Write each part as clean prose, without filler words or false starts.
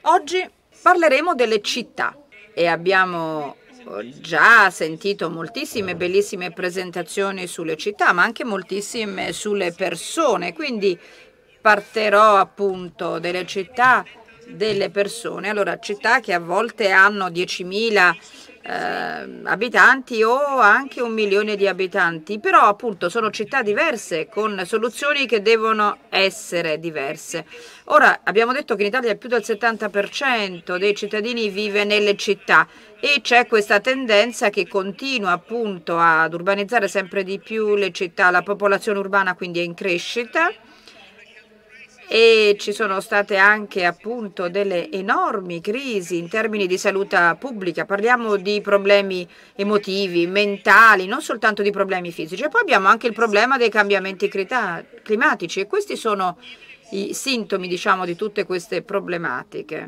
Oggi parleremo delle città e abbiamo già sentito moltissime bellissime presentazioni sulle città, ma anche moltissime sulle persone, quindi partirò appunto delle città, delle persone. Allora, città che a volte hanno 10.000 abitanti o anche 1 milione di abitanti, però appunto sono città diverse con soluzioni che devono essere diverse. Ora abbiamo detto che in Italia più del 70% dei cittadini vive nelle città e c'è questa tendenza che continua appunto ad urbanizzare sempre di più le città, la popolazione urbana quindi è in crescita. E ci sono state anche appunto delle enormi crisi in termini di salute pubblica, parliamo di problemi emotivi, mentali, non soltanto di problemi fisici. E poi abbiamo anche il problema dei cambiamenti climatici e questi sono i sintomi, diciamo, di tutte queste problematiche.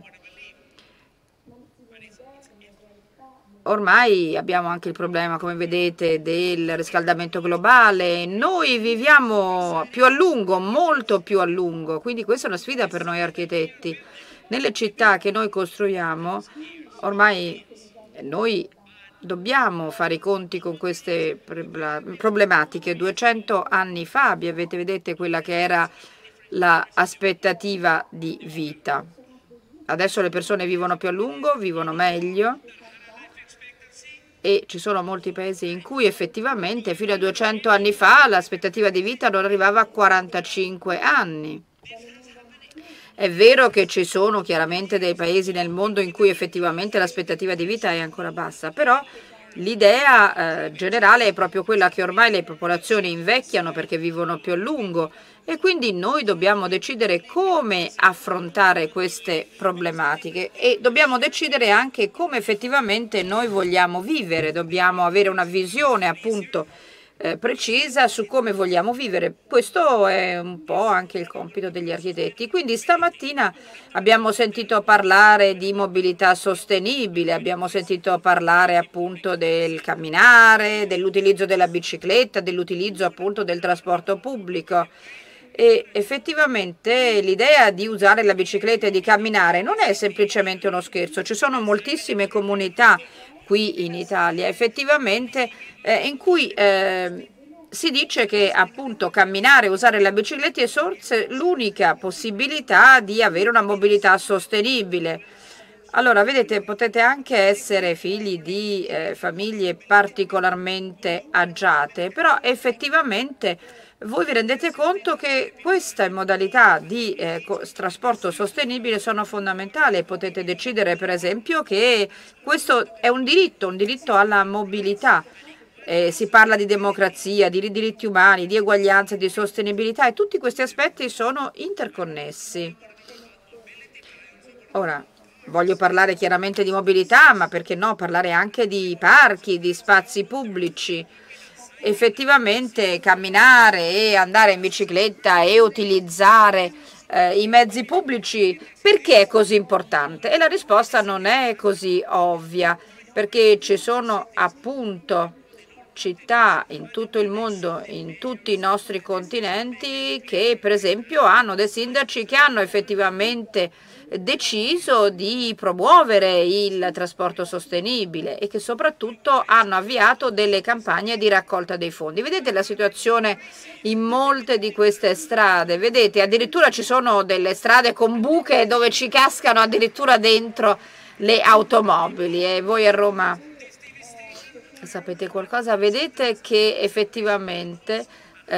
Ormai abbiamo anche il problema, come vedete, del riscaldamento globale. Noi viviamo più a lungo, molto più a lungo, quindi questa è una sfida per noi architetti. Nelle città che noi costruiamo, ormai noi dobbiamo fare i conti con queste problematiche. 200 anni fa, vedete quella che era l'aspettativa di vita. Adesso le persone vivono più a lungo, vivono meglio. E ci sono molti paesi in cui effettivamente fino a 200 anni fa l'aspettativa di vita non arrivava a 45 anni. È vero che ci sono chiaramente dei paesi nel mondo in cui effettivamente l'aspettativa di vita è ancora bassa, però l'idea generale è proprio quella che ormai le popolazioni invecchiano perché vivono più a lungo e quindi noi dobbiamo decidere come affrontare queste problematiche e dobbiamo decidere anche come effettivamente noi vogliamo vivere, dobbiamo avere una visione appunto precisa su come vogliamo vivere. Questo è un po' anche il compito degli architetti. Quindi stamattina abbiamo sentito parlare di mobilità sostenibile, abbiamo sentito parlare appunto del camminare, dell'utilizzo della bicicletta, dell'utilizzo appunto del trasporto pubblico. E effettivamente l'idea di usare la bicicletta e di camminare non è semplicemente uno scherzo. Ci sono moltissime comunità qui in Italia effettivamente in cui si dice che appunto camminare e usare la bicicletta è forse l'unica possibilità di avere una mobilità sostenibile. Allora, vedete, potete anche essere figli di famiglie particolarmente agiate, però effettivamente voi vi rendete conto che queste modalità di trasporto sostenibile sono fondamentali. Potete decidere, per esempio, che questo è un diritto alla mobilità. Si parla di democrazia, di diritti umani, di eguaglianza, di sostenibilità e tutti questi aspetti sono interconnessi. Ora, voglio parlare chiaramente di mobilità, ma perché no, parlare anche di parchi, di spazi pubblici. Effettivamente camminare e andare in bicicletta e utilizzare i mezzi pubblici, perché è così importante? E la risposta non è così ovvia, perché ci sono appunto città in tutto il mondo, in tutti i nostri continenti, che per esempio hanno dei sindaci che hanno effettivamente deciso di promuovere il trasporto sostenibile e che soprattutto hanno avviato delle campagne di raccolta dei fondi. Vedete la situazione in molte di queste strade, vedete addirittura ci sono delle strade con buche dove ci cascano addirittura dentro le automobili e voi a Roma sapete qualcosa? Vedete che effettivamente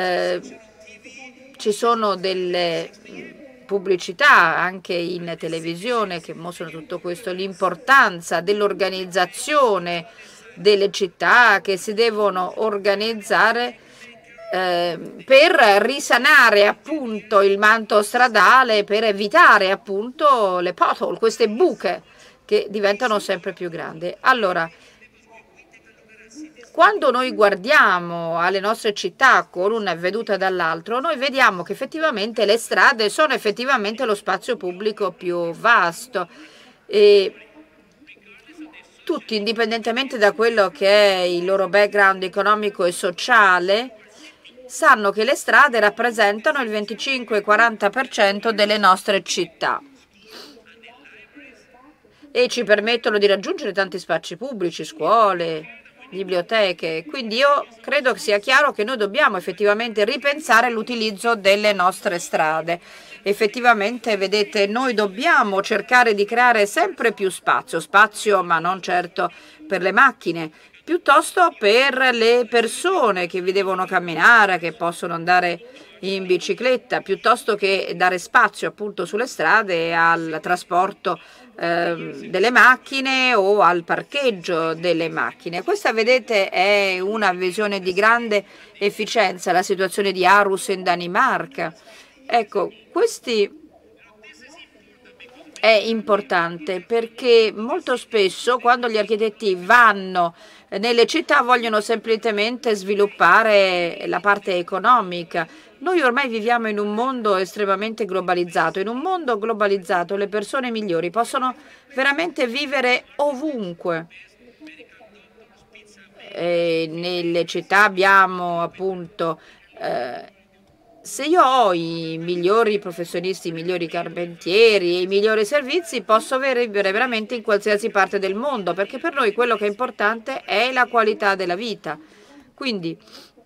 ci sono delle pubblicità anche in televisione che mostrano tutto questo, l'importanza dell'organizzazione delle città che si devono organizzare per risanare appunto il manto stradale, per evitare appunto le pothole, queste buche che diventano sempre più grandi. Allora, quando noi guardiamo alle nostre città con una veduta dall'altro, noi vediamo che effettivamente le strade sono effettivamente lo spazio pubblico più vasto e tutti, indipendentemente da quello che è il loro background economico e sociale, sanno che le strade rappresentano il 25-40% delle nostre città. e ci permettono di raggiungere tanti spazi pubblici, scuole, biblioteche. Quindi io credo che sia chiaro che noi dobbiamo effettivamente ripensare l'utilizzo delle nostre strade. Effettivamente, vedete, noi dobbiamo cercare di creare sempre più spazio, ma non certo per le macchine, piuttosto per le persone che vi devono camminare, che possono andare in bicicletta, piuttosto che dare spazio appunto sulle strade al trasporto delle macchine o al parcheggio delle macchine. Questa, vedete, è una visione di grande efficienza, la situazione di Aarhus in Danimarca. Ecco, questi è importante perché molto spesso quando gli architetti vanno nelle città vogliono semplicemente sviluppare la parte economica. Noi ormai viviamo in un mondo estremamente globalizzato. In un mondo globalizzato le persone migliori possono veramente vivere ovunque. Nelle città abbiamo appunto se io ho i migliori professionisti, i migliori carpentieri e i migliori servizi, posso vivere veramente in qualsiasi parte del mondo, perché per noi quello che è importante è la qualità della vita. Quindi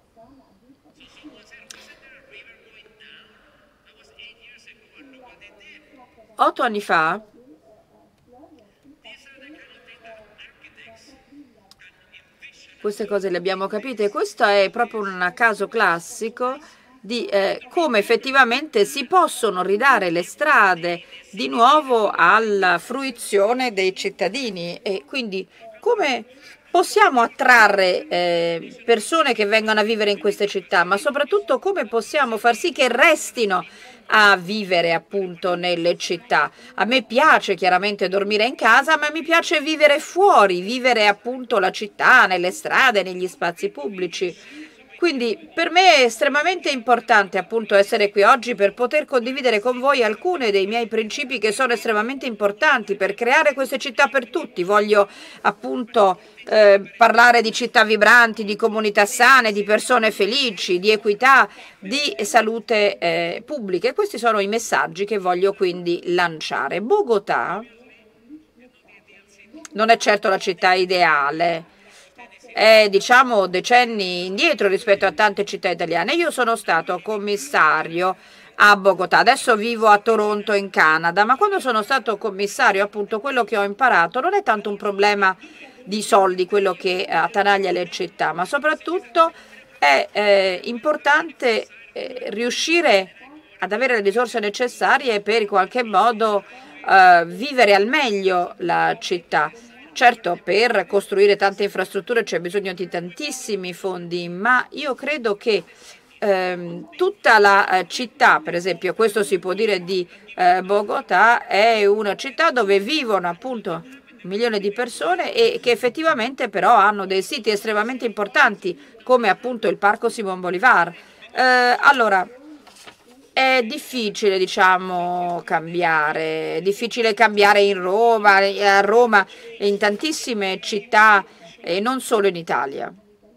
8 anni fa queste cose le abbiamo capite. Questo è proprio un caso classico di come effettivamente si possono ridare le strade di nuovo alla fruizione dei cittadini e quindi come possiamo attrarre persone che vengono a vivere in queste città, ma soprattutto come possiamo far sì che restino a vivere appunto nelle città. A me piace chiaramente dormire in casa, ma mi piace vivere fuori, vivere appunto la città, nelle strade, negli spazi pubblici. Quindi per me è estremamente importante appunto essere qui oggi per poter condividere con voi alcuni dei miei principi che sono estremamente importanti per creare queste città per tutti. Voglio appunto parlare di città vibranti, di comunità sane, di persone felici, di equità, di salute pubblica. E questi sono i messaggi che voglio quindi lanciare. Bogotà non è certo la città ideale. È diciamo decenni indietro rispetto a tante città italiane. Io sono stato commissario a Bogotà, adesso vivo a Toronto in Canada, ma quando sono stato commissario appunto quello che ho imparato non è tanto un problema di soldi, quello che attanaglia le città, ma soprattutto è importante riuscire ad avere le risorse necessarie per in qualche modo vivere al meglio la città. Certo, per costruire tante infrastrutture c'è bisogno di tantissimi fondi, ma io credo che tutta la città, per esempio, questo si può dire di Bogotà, è una città dove vivono appunto 1 milione di persone e che effettivamente però hanno dei siti estremamente importanti, come appunto il Parco Simón Bolívar. Allora, è difficile, diciamo, cambiare, è difficile cambiare in Roma, a Roma e in tantissime città e non solo in Italia.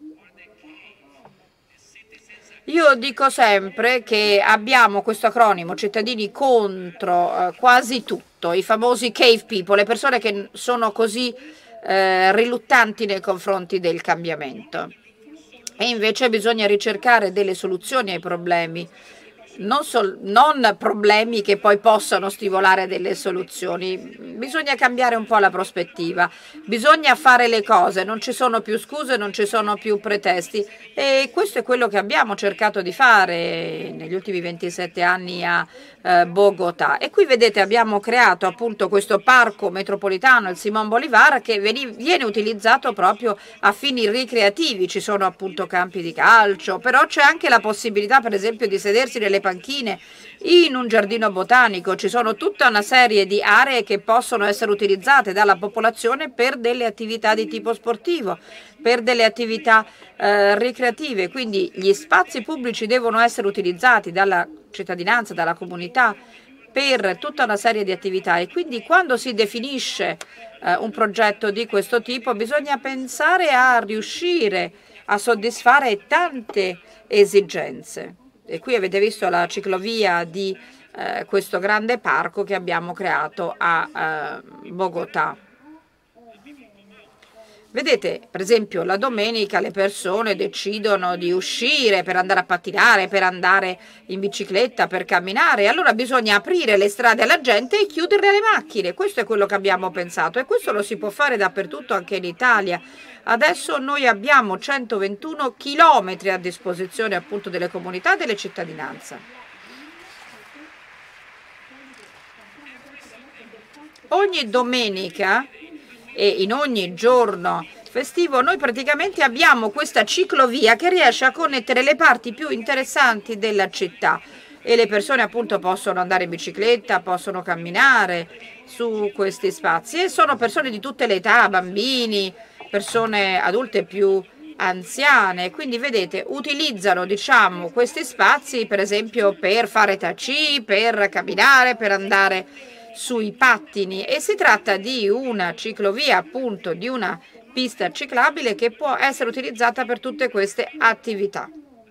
Io dico sempre che abbiamo questo acronimo cittadini contro quasi tutto, i famosi cave people, le persone che sono così riluttanti nei confronti del cambiamento. E invece bisogna ricercare delle soluzioni ai problemi. Non problemi che poi possano stimolare delle soluzioni. Bisogna cambiare un po' la prospettiva, bisogna fare le cose, non ci sono più scuse, non ci sono più pretesti e questo è quello che abbiamo cercato di fare negli ultimi 27 anni a Bogotà. E qui vedete abbiamo creato appunto questo parco metropolitano, il Simón Bolívar, che viene utilizzato proprio a fini ricreativi. Ci sono appunto campi di calcio, però c'è anche la possibilità per esempio di sedersi nelle panchine in un giardino botanico. Ci sono tutta una serie di aree che possono essere utilizzate dalla popolazione per delle attività di tipo sportivo, per delle attività ricreative. Quindi gli spazi pubblici devono essere utilizzati dalla cittadinanza, dalla comunità per tutta una serie di attività e quindi quando si definisce un progetto di questo tipo bisogna pensare a riuscire a soddisfare tante esigenze. E qui avete visto la ciclovia di questo grande parco che abbiamo creato a Bogotà. Vedete, per esempio, la domenica le persone decidono di uscire per andare a pattinare, per andare in bicicletta, per camminare. Allora bisogna aprire le strade alla gente e chiuderle alle macchine. Questo è quello che abbiamo pensato e questo lo si può fare dappertutto, anche in Italia. Adesso noi abbiamo 121 chilometri a disposizione appunto delle comunità e delle cittadinanze. Ogni domenica e in ogni giorno festivo noi praticamente abbiamo questa ciclovia che riesce a connettere le parti più interessanti della città e le persone appunto possono andare in bicicletta, possono camminare su questi spazi e sono persone di tutte le età, bambini, persone adulte più anziane, quindi vedete utilizzano diciamo questi spazi per esempio per fare tai chi, per camminare, per andare sui pattini e si tratta di una ciclovia, appunto di una pista ciclabile che può essere utilizzata per tutte queste attività.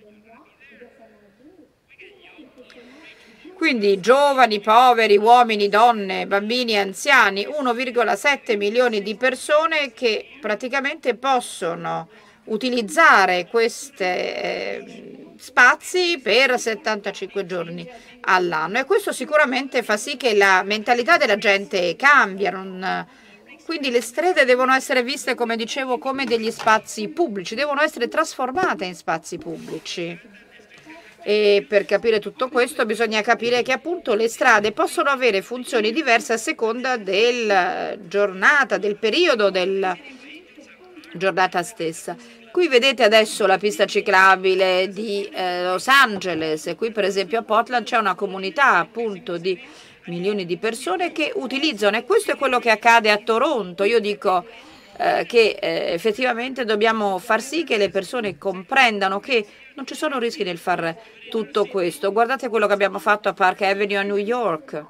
Quindi giovani, poveri, uomini, donne, bambini, anziani, 1,7 milioni di persone che praticamente possono utilizzare questi spazi per 75 giorni all'anno e questo sicuramente fa sì che la mentalità della gente cambia. Quindi le strade devono essere viste, come dicevo, come degli spazi pubblici, devono essere trasformate in spazi pubblici. E per capire tutto questo bisogna capire che appunto le strade possono avere funzioni diverse a seconda della giornata, del periodo della giornata stessa. Qui vedete adesso la pista ciclabile di Los Angeles e qui per esempio a Portland c'è una comunità appunto di milioni di persone che utilizzano e questo è quello che accade a Toronto. Io dico che effettivamente dobbiamo far sì che le persone comprendano che non ci sono rischi nel fare tutto questo. Guardate quello che abbiamo fatto a Park Avenue a New York.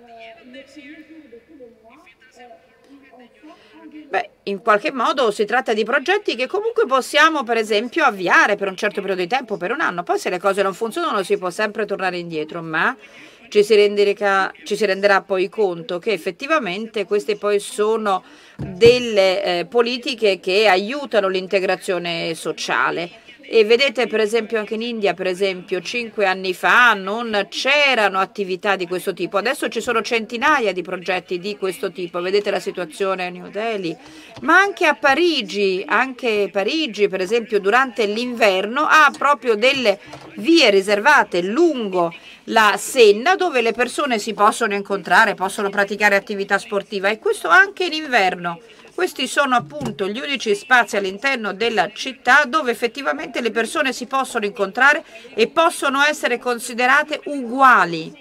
Beh, in qualche modo si tratta di progetti che comunque possiamo per esempio avviare per un certo periodo di tempo, per un anno. Poi se le cose non funzionano si può sempre tornare indietro, ma ci si renderà poi conto che effettivamente queste poi sono delle politiche che aiutano l'integrazione sociale. E vedete per esempio anche in India, per esempio 5 anni fa non c'erano attività di questo tipo, adesso ci sono centinaia di progetti di questo tipo, vedete la situazione a New Delhi, ma anche a Parigi, per esempio durante l'inverno ha proprio delle vie riservate lungo la Senna dove le persone si possono incontrare, possono praticare attività sportiva e questo anche in inverno. Questi sono appunto gli unici spazi all'interno della città dove effettivamente le persone si possono incontrare e possono essere considerate uguali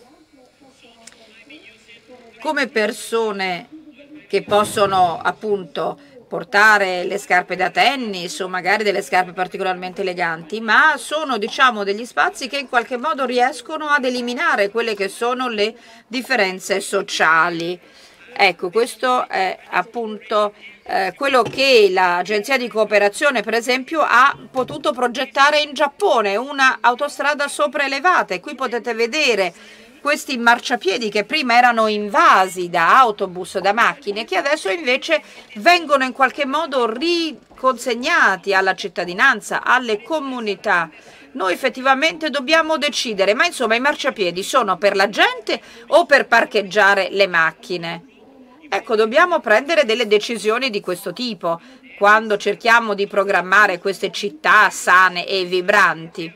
come persone che possono appunto portare le scarpe da tennis o magari delle scarpe particolarmente eleganti, ma sono diciamo degli spazi che in qualche modo riescono ad eliminare quelle che sono le differenze sociali. Ecco, questo è appunto quello che l'Agenzia di Cooperazione, per esempio, ha potuto progettare in Giappone, una autostrada sopraelevata. E qui potete vedere questi marciapiedi che prima erano invasi da autobus, da macchine, che adesso invece vengono in qualche modo riconsegnati alla cittadinanza, alle comunità. Noi effettivamente dobbiamo decidere, ma insomma i marciapiedi sono per la gente o per parcheggiare le macchine? Ecco, dobbiamo prendere delle decisioni di questo tipo quando cerchiamo di programmare queste città sane e vibranti.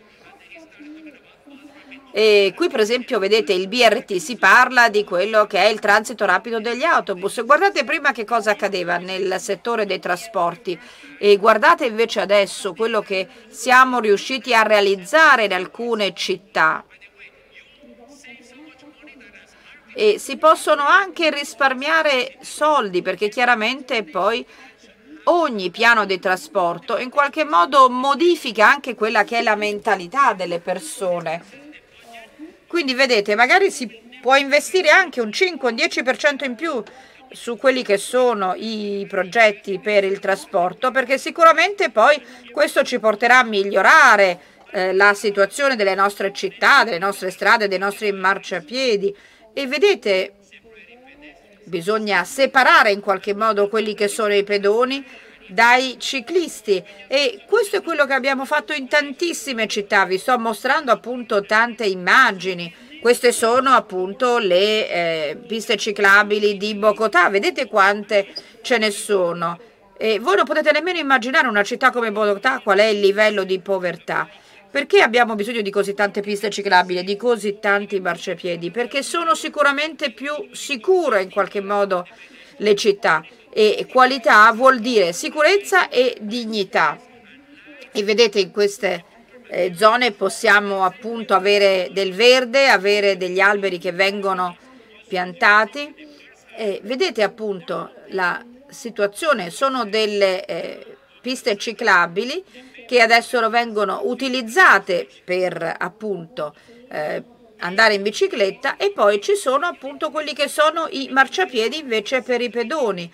E qui per esempio vedete il BRT, si parla di quello che è il transito rapido degli autobus. Guardate prima che cosa accadeva nel settore dei trasporti e guardate invece adesso quello che siamo riusciti a realizzare in alcune città. E si possono anche risparmiare soldi perché chiaramente poi ogni piano di trasporto in qualche modo modifica anche quella che è la mentalità delle persone. Quindi vedete, magari si può investire anche un 5 o un 10% in più su quelli che sono i progetti per il trasporto, perché sicuramente poi questo ci porterà a migliorare la situazione delle nostre città, delle nostre strade, dei nostri marciapiedi. E vedete, bisogna separare in qualche modo quelli che sono i pedoni dai ciclisti, e questo è quello che abbiamo fatto in tantissime città. Vi sto mostrando appunto tante immagini. Queste sono appunto le piste ciclabili di Bogotà, vedete quante ce ne sono. E voi non potete nemmeno immaginare una città come Bogotà qual è il livello di povertà. Perché abbiamo bisogno di così tante piste ciclabili, di così tanti marciapiedi? Perché sono sicuramente più sicure in qualche modo le città, e qualità vuol dire sicurezza e dignità. E vedete, in queste zone possiamo appunto avere del verde, avere degli alberi che vengono piantati. Vedete appunto la situazione, sono delle piste ciclabili che adesso vengono utilizzate per appunto andare in bicicletta, e poi ci sono appunto quelli che sono i marciapiedi invece per i pedoni.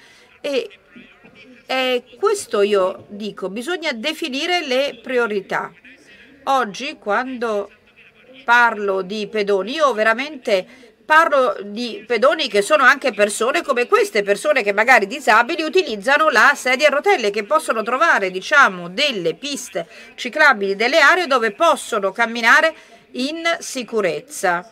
E questo io dico, bisogna definire le priorità. Oggi quando parlo di pedoni, io veramente parlo di pedoni che sono anche persone come queste, persone che magari disabili utilizzano la sedia a rotelle, che possono trovare, diciamo, delle piste ciclabili, delle aree dove possono camminare in sicurezza.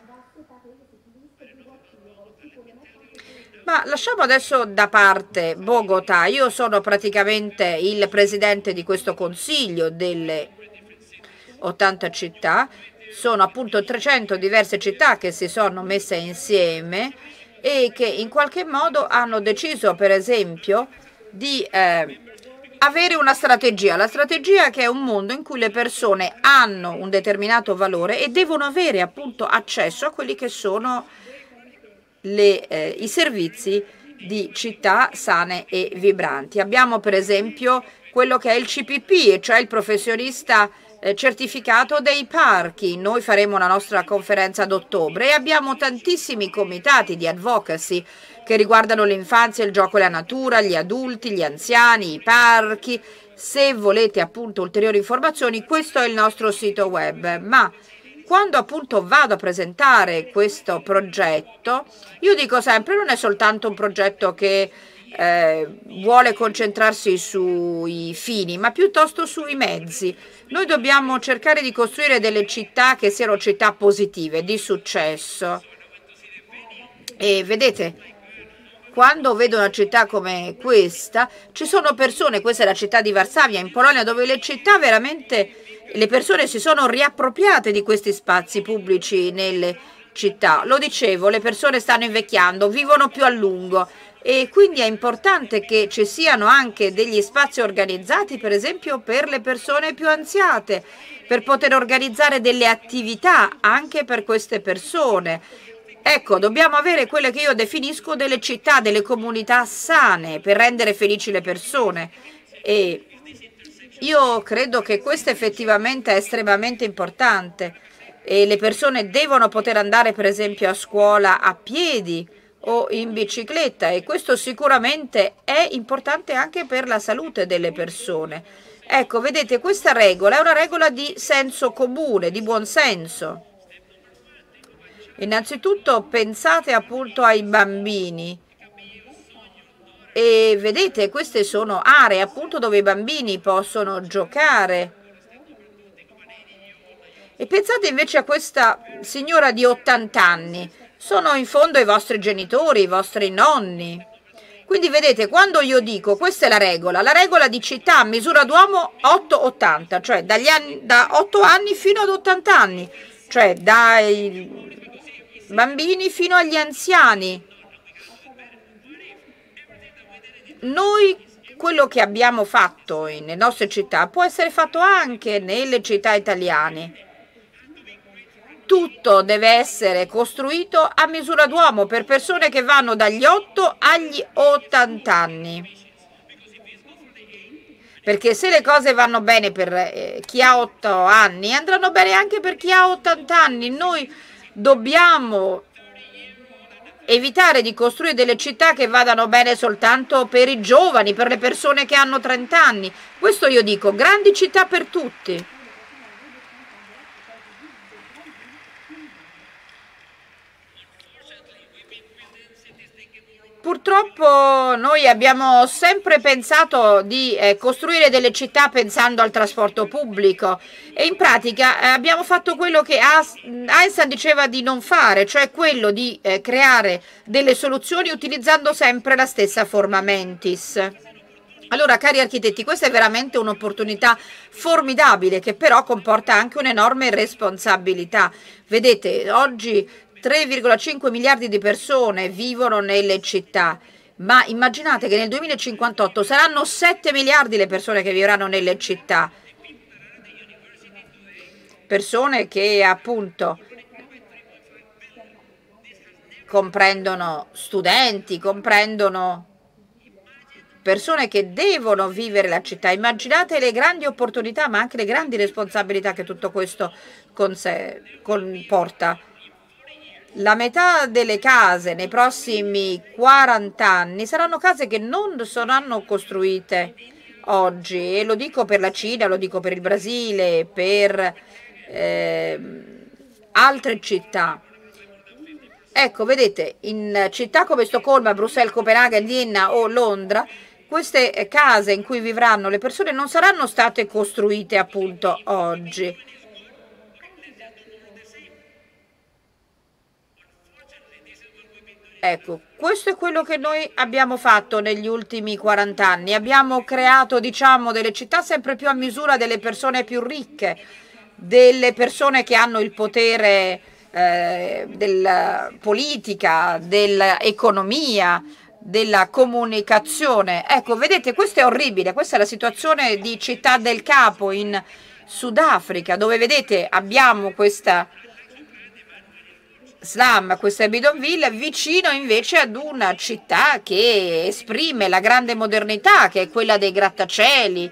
Ma lasciamo adesso da parte Bogotà. Io sono praticamente il presidente di questo consiglio delle 80 città. Sono appunto 300 diverse città che si sono messe insieme e che in qualche modo hanno deciso, per esempio, di avere una strategia. La strategia che è un mondo in cui le persone hanno un determinato valore e devono avere appunto accesso a quelli che sono i servizi di città sane e vibranti. Abbiamo per esempio quello che è il CPP, cioè il professionista certificato dei parchi. Noi faremo la nostra conferenza ad ottobre e abbiamo tantissimi comitati di advocacy che riguardano l'infanzia, il gioco e la natura, gli adulti, gli anziani, i parchi. Se volete appunto ulteriori informazioni, questo è il nostro sito web. Ma quando appunto vado a presentare questo progetto, io dico sempre, non è soltanto un progetto che vuole concentrarsi sui fini, ma piuttosto sui mezzi. Noi dobbiamo cercare di costruire delle città che siano città positive, di successo. E vedete, quando vedo una città come questa, ci sono persone, questa è la città di Varsavia in Polonia, dove le città veramente, le persone si sono riappropriate di questi spazi pubblici nelle città. Lo dicevo, le persone stanno invecchiando, vivono più a lungo. E quindi è importante che ci siano anche degli spazi organizzati, per esempio per le persone più anziate, per poter organizzare delle attività anche per queste persone. Ecco, dobbiamo avere quelle che io definisco delle città, delle comunità sane per rendere felici le persone. E io credo che questo effettivamente è estremamente importante. E le persone devono poter andare, per esempio, a scuola a piedi o in bicicletta, e questo sicuramente è importante anche per la salute delle persone. Ecco, vedete, questa regola è una regola di senso comune, di buon senso. Innanzitutto pensate appunto ai bambini e vedete, queste sono aree appunto dove i bambini possono giocare. E pensate invece a questa signora di 80 anni. Sono in fondo i vostri genitori, i vostri nonni. Quindi vedete, quando io dico questa è la regola di città a misura d'uomo 8-80, cioè da 8 anni fino ad 80 anni, cioè dai bambini fino agli anziani. Noi quello che abbiamo fatto nelle nostre città può essere fatto anche nelle città italiane. Tutto deve essere costruito a misura d'uomo per persone che vanno dagli 8 agli 80 anni. Perché se le cose vanno bene per chi ha 8 anni, andranno bene anche per chi ha 80 anni. Noi dobbiamo evitare di costruire delle città che vadano bene soltanto per i giovani, per le persone che hanno 30 anni. Questo io dico, grandi città per tutti. purtroppo noi abbiamo sempre pensato di costruire delle città pensando al trasporto pubblico e in pratica abbiamo fatto quello che Einstein diceva di non fare, cioè quello di creare delle soluzioni utilizzando sempre la stessa forma mentis. Allora, cari architetti, questa è veramente un'opportunità formidabile che però comporta anche un'enorme responsabilità. Vedete, oggi 3,5 miliardi di persone vivono nelle città, ma immaginate che nel 2058 saranno 7 miliardi le persone che vivranno nelle città. Persone che appunto comprendono studenti, comprendono persone che devono vivere la città. Immaginate le grandi opportunità, ma anche le grandi responsabilità che tutto questo comporta. La metà delle case nei prossimi 40 anni saranno case che non saranno costruite oggi, e lo dico per la Cina, lo dico per il Brasile, per altre città. Ecco, vedete, in città come Stoccolma, Bruxelles, Copenaghen, Vienna o Londra, queste case in cui vivranno le persone non saranno state costruite appunto oggi. Ecco, questo è quello che noi abbiamo fatto negli ultimi 40 anni. Abbiamo creato, diciamo, delle città sempre più a misura delle persone più ricche, delle persone che hanno il potere della politica, dell'economia, della comunicazione. Ecco, vedete, questo è orribile. Questa è la situazione di Città del Capo in Sudafrica, dove vedete abbiamo questa slum, questa bidonville, vicino invece ad una città che esprime la grande modernità, che è quella dei grattacieli.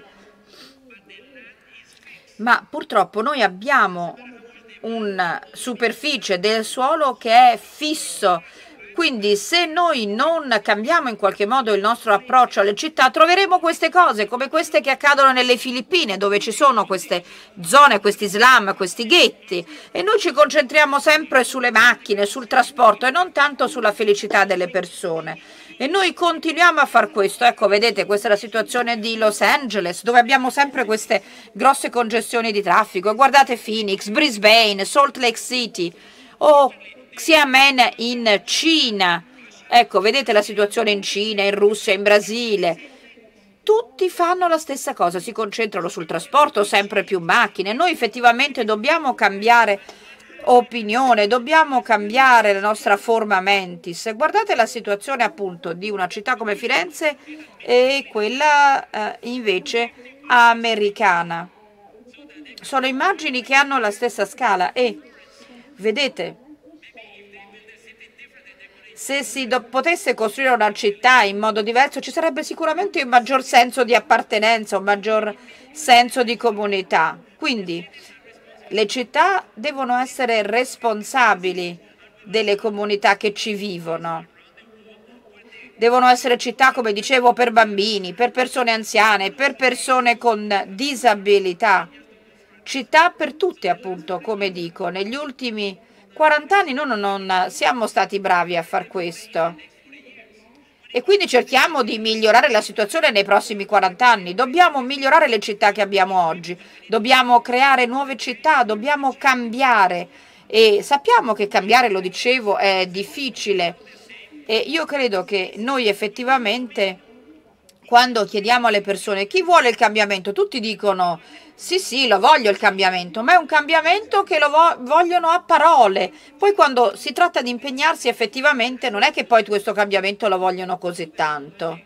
Ma purtroppo noi abbiamo una superficie del suolo che è fisso. Quindi se noi non cambiamo in qualche modo il nostro approccio alle città, troveremo queste cose come queste che accadono nelle Filippine, dove ci sono queste zone, questi slum, questi ghetti, e noi ci concentriamo sempre sulle macchine, sul trasporto e non tanto sulla felicità delle persone. E noi continuiamo a far questo. Ecco, vedete, questa è la situazione di Los Angeles, dove abbiamo sempre queste grosse congestioni di traffico. Guardate Phoenix, Brisbane, Salt Lake City o Xiamen in Cina. Ecco, vedete la situazione in Cina, in Russia, in Brasile. Tutti fanno la stessa cosa, si concentrano sul trasporto, sempre più macchine. Noi effettivamente dobbiamo cambiare opinione, dobbiamo cambiare la nostra forma mentis. Guardate la situazione appunto di una città come Firenze e quella invece americana. Sono immagini che hanno la stessa scala e vedete, se si potesse costruire una città in modo diverso ci sarebbe sicuramente un maggior senso di appartenenza, un maggior senso di comunità. Quindi le città devono essere responsabili delle comunità che ci vivono. Devono essere città, come dicevo, per bambini, per persone anziane, per persone con disabilità. Città per tutti, appunto, come dico. Negli ultimi 40 anni noi non siamo stati bravi a far questo. E quindi cerchiamo di migliorare la situazione nei prossimi 40 anni. Dobbiamo migliorare le città che abbiamo oggi. Dobbiamo creare nuove città, dobbiamo cambiare. E sappiamo che cambiare, lo dicevo, è difficile. E io credo che noi effettivamente, quando chiediamo alle persone chi vuole il cambiamento, tutti dicono sì, sì, lo voglio il cambiamento, ma è un cambiamento che lo vogliono a parole. Poi quando si tratta di impegnarsi effettivamente non è che poi questo cambiamento lo vogliono così tanto.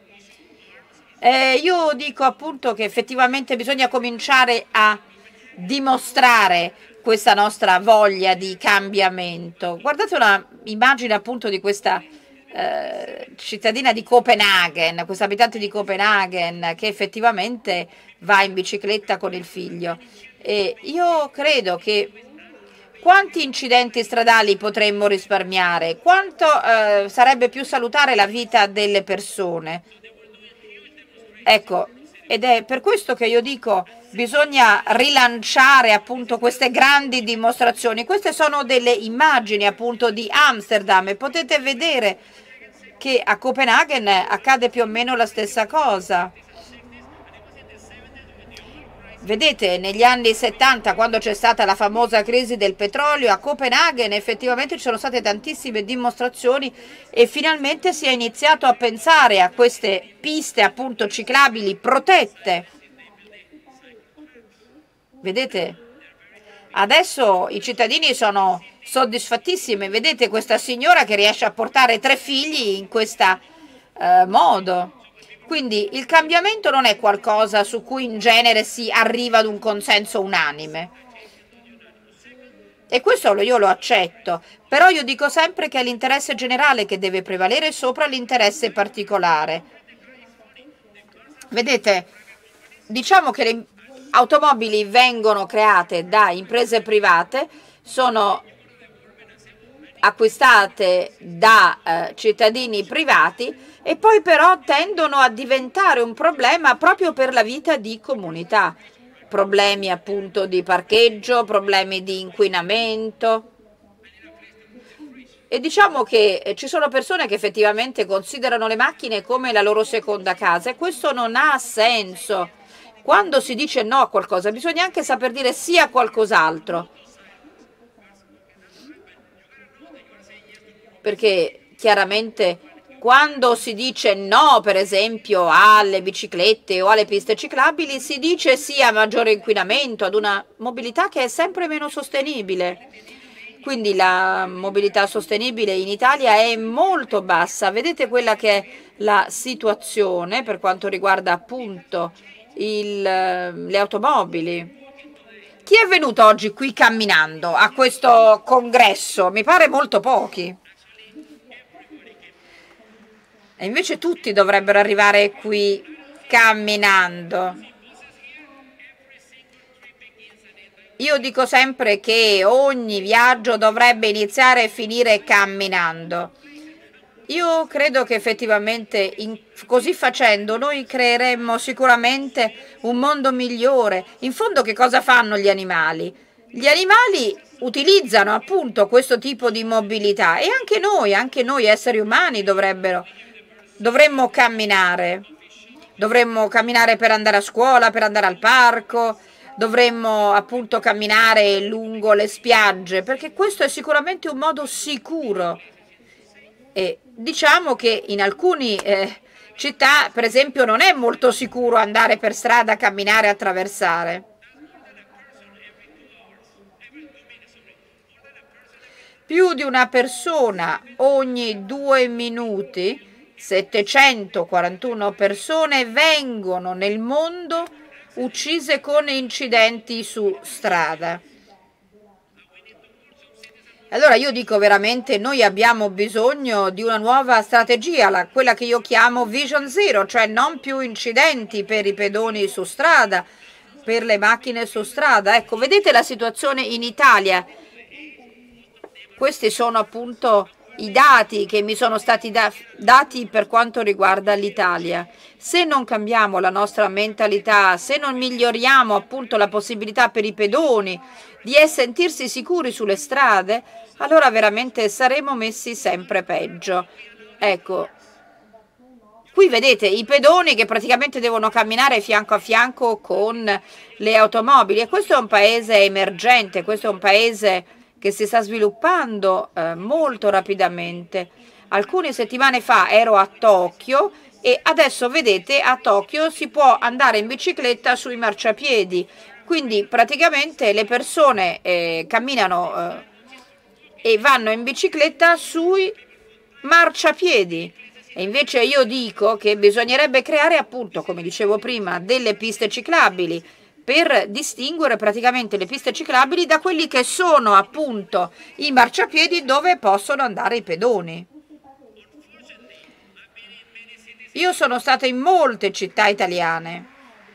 Io dico appunto che effettivamente bisogna cominciare a dimostrare questa nostra voglia di cambiamento. Guardate una immagine appunto di questa cittadina di Copenaghen, questa abitante di Copenaghen che effettivamente va in bicicletta con il figlio. E io credo che quanti incidenti stradali potremmo risparmiare, quanto sarebbe più salutare la vita delle persone. Ecco, ed è per questo che io dico bisogna rilanciare appunto queste grandi dimostrazioni. Queste sono delle immagini appunto di Amsterdam e potete vedere che a Copenaghen accade più o meno la stessa cosa. Vedete, negli anni 70, quando c'è stata la famosa crisi del petrolio, a Copenaghen effettivamente ci sono state tantissime dimostrazioni e finalmente si è iniziato a pensare a queste piste appunto ciclabili protette. Vedete? Adesso i cittadini sono soddisfattissimi. Vedete questa signora che riesce a portare 3 figli in questo modo. Quindi il cambiamento non è qualcosa su cui in genere si arriva ad un consenso unanime. E questo io lo accetto. Però io dico sempre che è l'interesse generale che deve prevalere sopra l'interesse particolare. Vedete, diciamo che le automobili vengono create da imprese private, sono acquistate da cittadini privati e poi però tendono a diventare un problema proprio per la vita di comunità. Problemi appunto di parcheggio, problemi di inquinamento. E diciamo che ci sono persone che effettivamente considerano le macchine come la loro seconda casa e questo non ha senso. Quando si dice no a qualcosa bisogna anche saper dire sì a qualcos'altro. Perché chiaramente quando si dice no, per esempio, alle biciclette o alle piste ciclabili, si dice sì a maggiore inquinamento, ad una mobilità che è sempre meno sostenibile. Quindi la mobilità sostenibile in Italia è molto bassa. Vedete quella che è la situazione per quanto riguarda appunto le automobili. Chi è venuto oggi qui camminando a questo congresso? Mi pare molto pochi. E invece tutti dovrebbero arrivare qui camminando. Io dico sempre che ogni viaggio dovrebbe iniziare e finire camminando. Io credo che effettivamente così facendo noi creeremmo sicuramente un mondo migliore. In fondo che cosa fanno gli animali? Gli animali utilizzano appunto questo tipo di mobilità e anche noi esseri umani dovremmo camminare. Dovremmo camminare per andare a scuola, per andare al parco, dovremmo appunto camminare lungo le spiagge, perché questo è sicuramente un modo sicuro. E diciamo che in alcune città, per esempio, non è molto sicuro andare per strada, camminare, attraversare. Più di una persona ogni 2 minuti, 741 persone vengono nel mondo uccise con incidenti su strada. Allora io dico veramente noi abbiamo bisogno di una nuova strategia, quella che io chiamo Vision Zero, cioè non più incidenti per i pedoni su strada, per le macchine su strada. Ecco, vedete la situazione in Italia? Questi sono appunto i dati che mi sono stati dati per quanto riguarda l'Italia. Se non cambiamo la nostra mentalità, se non miglioriamo appunto la possibilità per i pedoni di sentirsi sicuri sulle strade, allora veramente saremo messi sempre peggio. Ecco, qui vedete i pedoni che praticamente devono camminare fianco a fianco con le automobili e questo è un paese emergente, questo è un paese che si sta sviluppando molto rapidamente. Alcune settimane fa ero a Tokyo e adesso vedete a Tokyo si può andare in bicicletta sui marciapiedi, quindi praticamente le persone camminano e vanno in bicicletta sui marciapiedi. E invece io dico che bisognerebbe creare appunto, come dicevo prima, delle piste ciclabili per distinguere praticamente le piste ciclabili da quelli che sono appunto i marciapiedi dove possono andare i pedoni. Io sono stata in molte città italiane.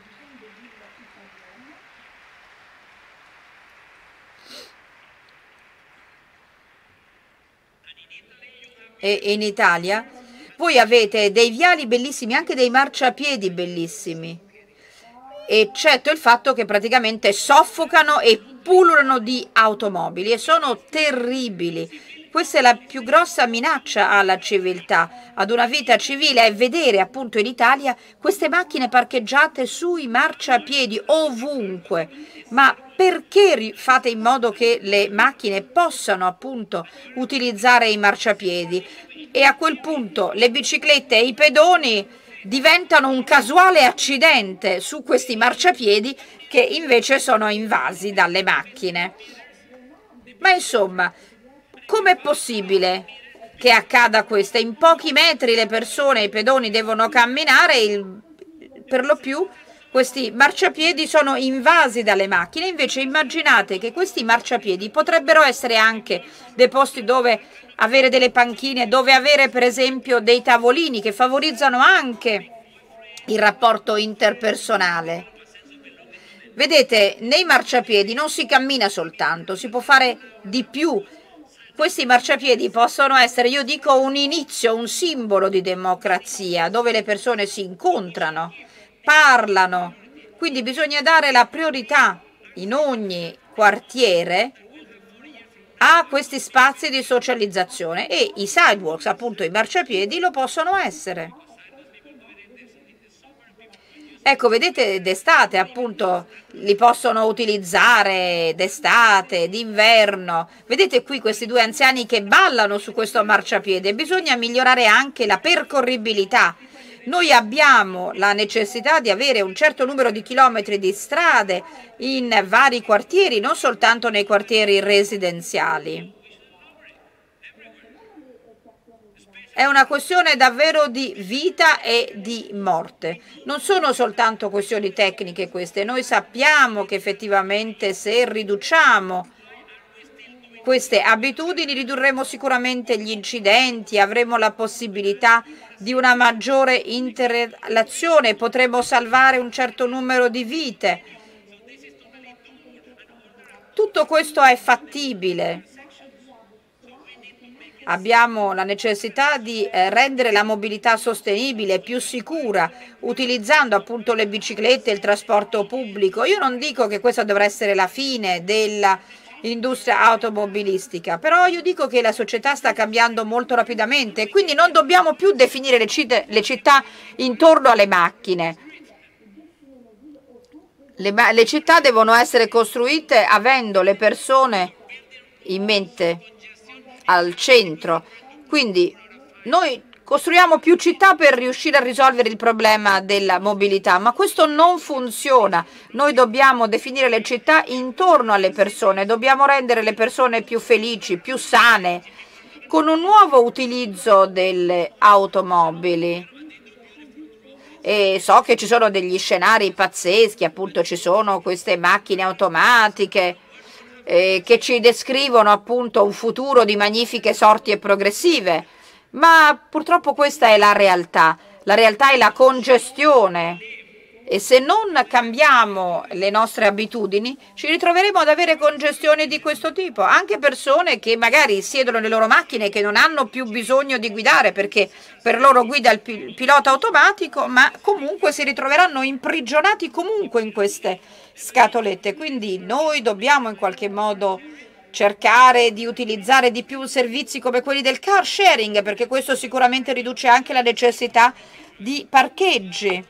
E in Italia voi avete dei viali bellissimi, anche dei marciapiedi bellissimi, eccetto il fatto che praticamente soffocano e pullulano di automobili e sono terribili. questa è la più grossa minaccia alla civiltà, ad una vita civile, è vedere appunto in Italia queste macchine parcheggiate sui marciapiedi ovunque. Ma perché fate in modo che le macchine possano appunto utilizzare i marciapiedi? E a quel punto le biciclette e i pedoni diventano un casuale accidente su questi marciapiedi che invece sono invasi dalle macchine. Ma insomma, com'è possibile che accada questo? In pochi metri le persone, i pedoni devono camminare, per lo più questi marciapiedi sono invasi dalle macchine. Invece immaginate che questi marciapiedi potrebbero essere anche dei posti dove avere delle panchine, dove avere per esempio dei tavolini che favorizzano anche il rapporto interpersonale. Vedete, nei marciapiedi non si cammina soltanto, si può fare di più. Questi marciapiedi possono essere, io dico, un inizio, un simbolo di democrazia, dove le persone si incontrano, parlano. Quindi bisogna dare la priorità in ogni quartiere a questi spazi di socializzazione, e i sidewalks, appunto i marciapiedi, lo possono essere. Ecco, vedete, d'estate appunto li possono utilizzare, d'estate, d'inverno. Vedete qui questi due anziani che ballano su questo marciapiede. Bisogna migliorare anche la percorribilità. Noi abbiamo la necessità di avere un certo numero di chilometri di strade in vari quartieri, non soltanto nei quartieri residenziali. È una questione davvero di vita e di morte. Non sono soltanto questioni tecniche queste. Noi sappiamo che effettivamente se riduciamo queste abitudini ridurremo sicuramente gli incidenti, avremo la possibilità di una maggiore interrelazione, potremo salvare un certo numero di vite. Tutto questo è fattibile. Abbiamo la necessità di rendere la mobilità sostenibile, più sicura, utilizzando appunto le biciclette e il trasporto pubblico. Io non dico che questa dovrà essere la fine dell'industria automobilistica, però io dico che la società sta cambiando molto rapidamente e quindi non dobbiamo più definire le città intorno alle macchine. Le città devono essere costruite avendo le persone in mente, al centro. Quindi noi costruiamo più città per riuscire a risolvere il problema della mobilità, ma questo non funziona. Noi dobbiamo definire le città intorno alle persone, dobbiamo rendere le persone più felici, più sane, con un nuovo utilizzo delle automobili. E so che ci sono degli scenari pazzeschi, appunto ci sono queste macchine automatiche che ci descrivono appunto un futuro di magnifiche sorti e progressive, ma purtroppo questa è la realtà. La realtà è la congestione e se non cambiamo le nostre abitudini ci ritroveremo ad avere congestioni di questo tipo. Anche persone che magari siedono nelle loro macchine, che non hanno più bisogno di guidare perché per loro guida il pilota automatico, ma comunque si ritroveranno imprigionati comunque in queste scatolette. Quindi noi dobbiamo in qualche modo cercare di utilizzare di più servizi come quelli del car sharing, perché questo sicuramente riduce anche la necessità di parcheggi.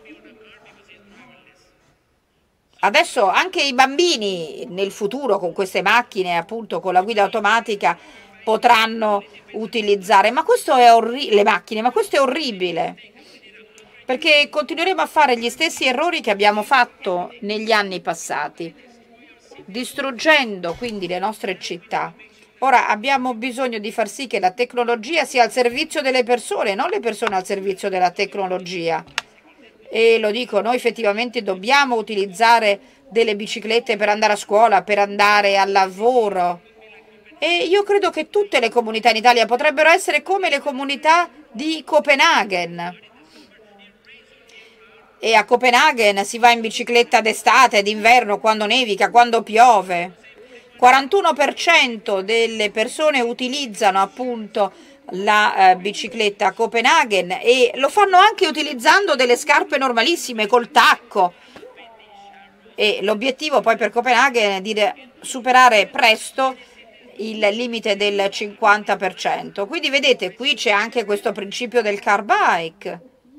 Adesso anche i bambini nel futuro con queste macchine, appunto con la guida automatica, potranno utilizzare, ma questo è le macchine, ma questo è orribile, perché continueremo a fare gli stessi errori che abbiamo fatto negli anni passati, distruggendo quindi le nostre città. Ora abbiamo bisogno di far sì che la tecnologia sia al servizio delle persone, non le persone al servizio della tecnologia. E lo dico, noi effettivamente dobbiamo utilizzare delle biciclette per andare a scuola, per andare al lavoro. E io credo che tutte le comunità in Italia potrebbero essere come le comunità di Copenaghen. E a Copenaghen si va in bicicletta d'estate, d'inverno, quando nevica, quando piove. 41% delle persone utilizzano appunto la bicicletta a Copenaghen e lo fanno anche utilizzando delle scarpe normalissime col tacco. E l'obiettivo poi per Copenaghen è di superare presto il limite del 50%. Quindi vedete, qui c'è anche questo principio del car bike.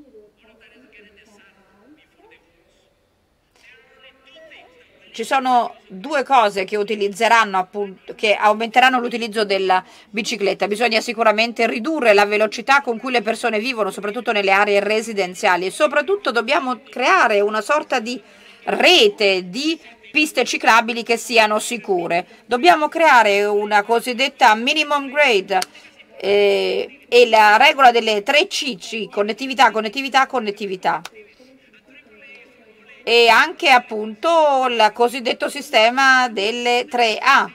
Ci sono due cose che utilizzeranno appunto, che aumenteranno l'utilizzo della bicicletta. Bisogna sicuramente ridurre la velocità con cui le persone vivono, soprattutto nelle aree residenziali, e soprattutto dobbiamo creare una sorta di rete di piste ciclabili che siano sicure. Dobbiamo creare una cosiddetta minimum grade e la regola delle 3C, connettività, connettività, connettività. E anche appunto il cosiddetto sistema delle 3A.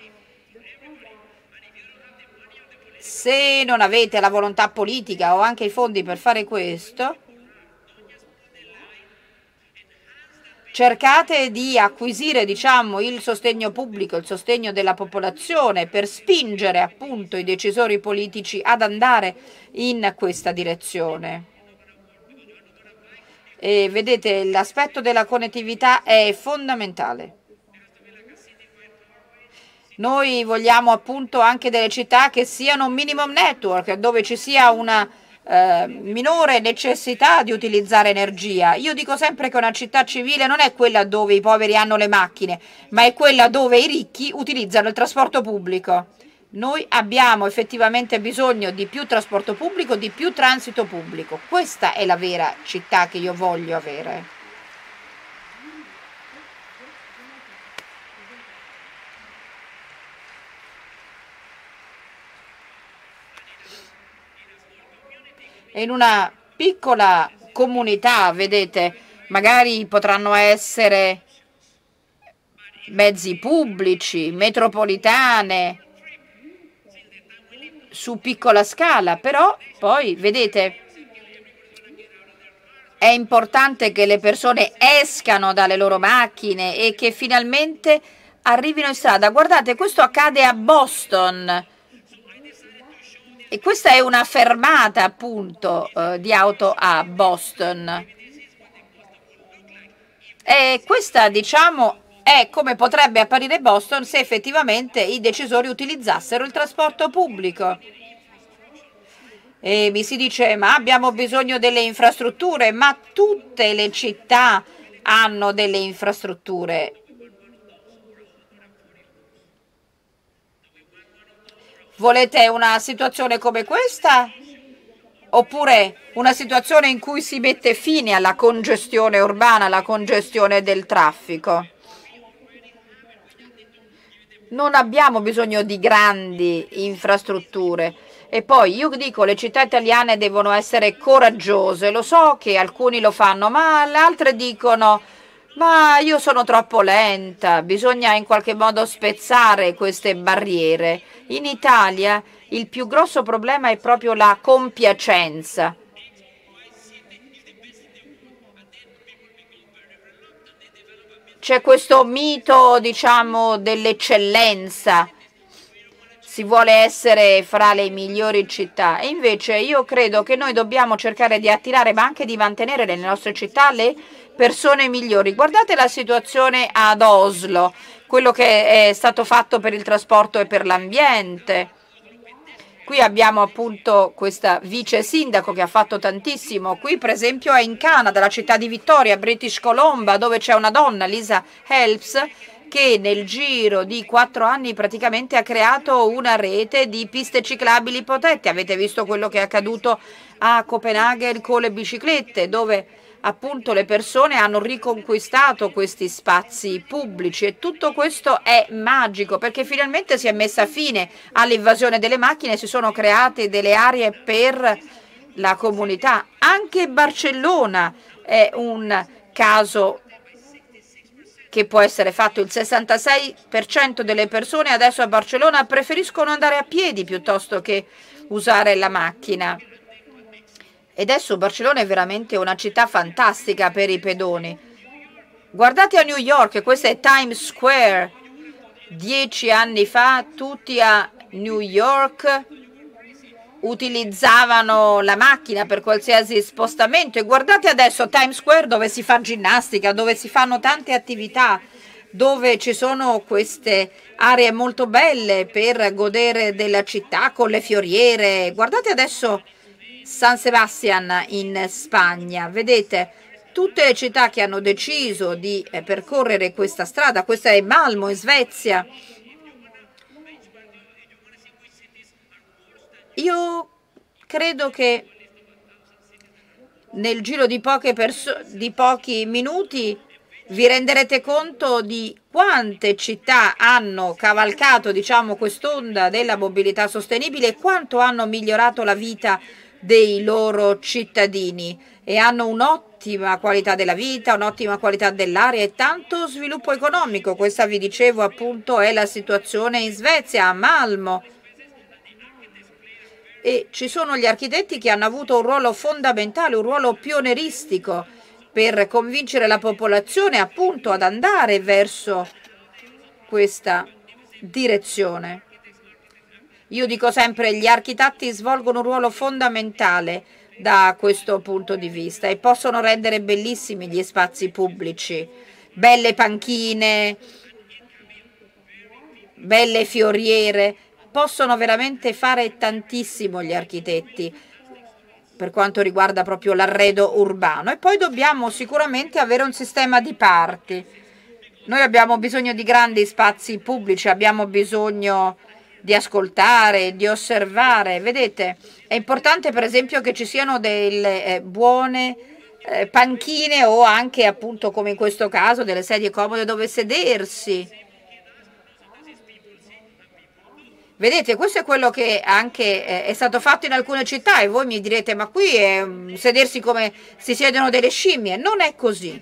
Se non avete la volontà politica o anche i fondi per fare questo, cercate di acquisire, diciamo, il sostegno pubblico, il sostegno della popolazione per spingere appunto i decisori politici ad andare in questa direzione. E vedete, l'aspetto della connettività è fondamentale. Noi vogliamo appunto anche delle città che siano minimum network, dove ci sia una minore necessità di utilizzare energia. Io dico sempre che una città civile non è quella dove i poveri hanno le macchine, ma è quella dove i ricchi utilizzano il trasporto pubblico. Noi abbiamo effettivamente bisogno di più trasporto pubblico, di più transito pubblico. Questa è la vera città che io voglio avere. E in una piccola comunità, vedete, magari potranno essere mezzi pubblici, metropolitane, su piccola scala, però poi vedete è importante che le persone escano dalle loro macchine e che finalmente arrivino in strada. Guardate, questo accade a Boston e questa è una fermata appunto di auto a Boston. E questa, diciamo, è come potrebbe apparire Boston se effettivamente i decisori utilizzassero il trasporto pubblico. E mi si dice, ma abbiamo bisogno delle infrastrutture, ma tutte le città hanno delle infrastrutture. Volete una situazione come questa? Oppure una situazione in cui si mette fine alla congestione urbana, alla congestione del traffico? Non abbiamo bisogno di grandi infrastrutture. E poi io dico, le città italiane devono essere coraggiose. Lo so che alcuni lo fanno, ma le altre dicono, ma io sono troppo lenta. Bisogna in qualche modo spezzare queste barriere. In Italia il più grosso problema è proprio la compiacenza. C'è questo mito, diciamo, dell'eccellenza. Si vuole essere fra le migliori città e invece io credo che noi dobbiamo cercare di attirare ma anche di mantenere nelle nostre città le persone migliori. Guardate la situazione ad Oslo, quello che è stato fatto per il trasporto e per l'ambiente. Qui abbiamo appunto questa vice sindaco che ha fatto tantissimo. Qui per esempio è in Canada, la città di Victoria, British Columbia, dove c'è una donna, Lisa Helps, che nel giro di 4 anni praticamente ha creato una rete di piste ciclabili protette. Avete visto quello che è accaduto a Copenaghen con le biciclette, dove appunto le persone hanno riconquistato questi spazi pubblici e tutto questo è magico perché finalmente si è messa fine all'invasione delle macchine, si sono create delle aree per la comunità. Anche Barcellona è un caso che può essere fatto. Il 66% delle persone adesso a Barcellona preferiscono andare a piedi piuttosto che usare la macchina. E adesso Barcellona è veramente una città fantastica per i pedoni. Guardate a New York, questa è Times Square. 10 anni fa tutti a New York utilizzavano la macchina per qualsiasi spostamento e guardate adesso Times Square dove si fa ginnastica, dove si fanno tante attività. dove ci sono queste aree molto belle per godere della città con le fioriere. Guardate adesso San Sebastian in Spagna, vedete tutte le città che hanno deciso di percorrere questa strada. Questa è Malmo in Svezia. Io credo che nel giro di pochi minuti vi renderete conto di quante città hanno cavalcato, diciamo, quest'onda della mobilità sostenibile e quanto hanno migliorato la vita dei loro cittadini e hanno un'ottima qualità della vita, un'ottima qualità dell'aria e tanto sviluppo economico. Questa, vi dicevo, appunto, è la situazione in Svezia, a Malmo. E ci sono gli architetti che hanno avuto un ruolo fondamentale, un ruolo pionieristico per convincere la popolazione appunto ad andare verso questa direzione. Io dico sempre, gli architetti svolgono un ruolo fondamentale da questo punto di vista e possono rendere bellissimi gli spazi pubblici, belle panchine, belle fioriere. Possono veramente fare tantissimo gli architetti per quanto riguarda proprio l'arredo urbano. E poi dobbiamo sicuramente avere un sistema di parchi. Noi abbiamo bisogno di grandi spazi pubblici, abbiamo bisogno di ascoltare, di osservare. Vedete, è importante per esempio che ci siano delle buone panchine o anche, appunto, come in questo caso, delle sedie comode dove sedersi. Vedete, questo è quello che anche è stato fatto in alcune città e voi mi direte, ma qui è sedersi come si siedono delle scimmie. Non è così.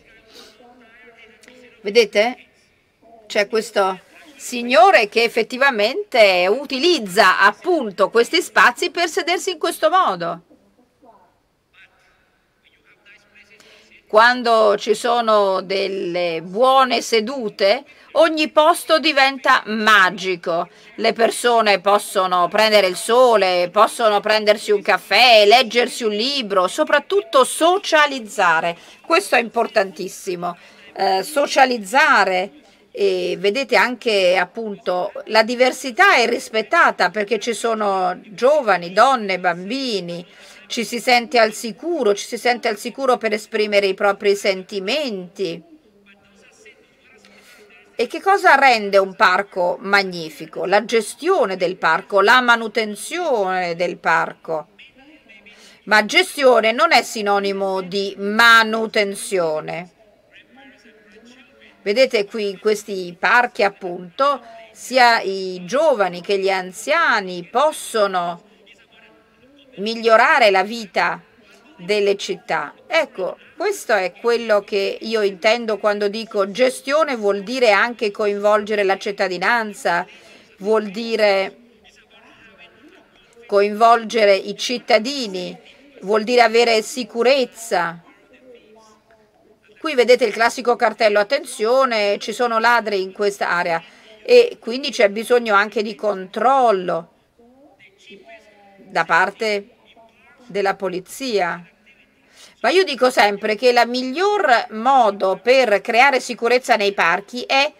Vedete? C'è questo signore che effettivamente utilizza appunto questi spazi per sedersi in questo modo. Quando ci sono delle buone sedute, ogni posto diventa magico. Le persone possono prendere il sole, possono prendersi un caffè, leggersi un libro, soprattutto socializzare. Questo è importantissimo. Socializzare. E vedete anche appunto la diversità è rispettata perché ci sono giovani, donne, bambini. Ci si sente al sicuro per esprimere i propri sentimenti. E che cosa rende un parco magnifico? La gestione del parco, la manutenzione del parco. Ma gestione non è sinonimo di manutenzione. Vedete qui in questi parchi appunto sia i giovani che gli anziani possono migliorare la vita delle città. Ecco, questo è quello che io intendo quando dico gestione. Vuol dire anche coinvolgere la cittadinanza, vuol dire coinvolgere i cittadini, vuol dire avere sicurezza. Qui vedete il classico cartello, attenzione, ci sono ladri in questa area e quindi c'è bisogno anche di controllo da parte della polizia. Ma io dico sempre che il miglior modo per creare sicurezza nei parchi è